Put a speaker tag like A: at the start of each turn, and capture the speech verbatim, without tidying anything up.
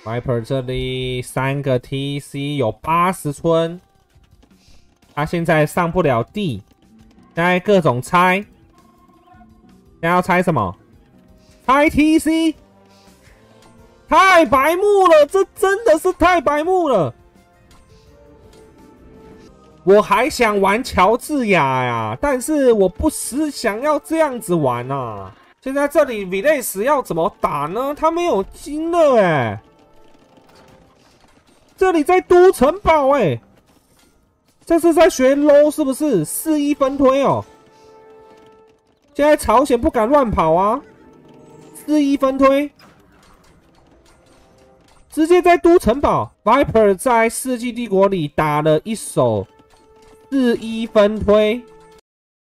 A: Viper 这里三个 T C 有八十村，他现在上不了地，现在各种猜，现在要猜什么？猜 T C， 太白目了，这真的是太白目了。我还想玩乔治亚呀，但是我不是想要这样子玩啊。现在这里 Villace 要怎么打呢？他没有金了哎。这里在都城堡哎、欸，这是在学 low 是不是？四一分推哦。现在朝鲜不敢乱跑啊，四一分推，直接在都城堡。Viper 在世纪帝国里打了一手四一分推，